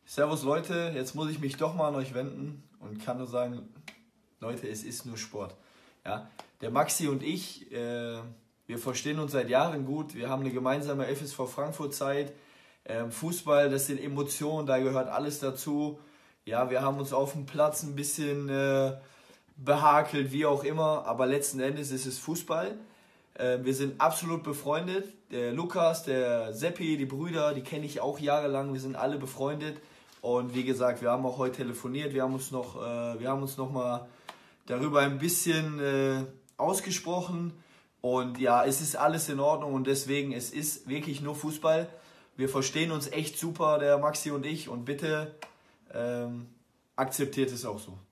Servus Leute, jetzt muss ich mich doch mal an euch wenden und kann nur sagen, Leute, es ist nur Sport. Ja? Der Maxi und ich, wir verstehen uns seit Jahren gut, wir haben eine gemeinsame FSV Frankfurt-Zeit. Fußball, das sind Emotionen, da gehört alles dazu. Ja, wir haben uns auf dem Platz ein bisschen behakelt, wie auch immer, aber letzten Endes ist es Fußball. Wir sind absolut befreundet. Der Lukas, der Seppi, die Brüder, die kenne ich auch jahrelang. Wir sind alle befreundet. Und wie gesagt, wir haben auch heute telefoniert. Wir haben uns noch mal darüber ein bisschen ausgesprochen. Und ja, es ist alles in Ordnung und deswegen, es ist wirklich nur Fußball. Wir verstehen uns echt super, der Maxi und ich. Und bitte akzeptiert es auch so.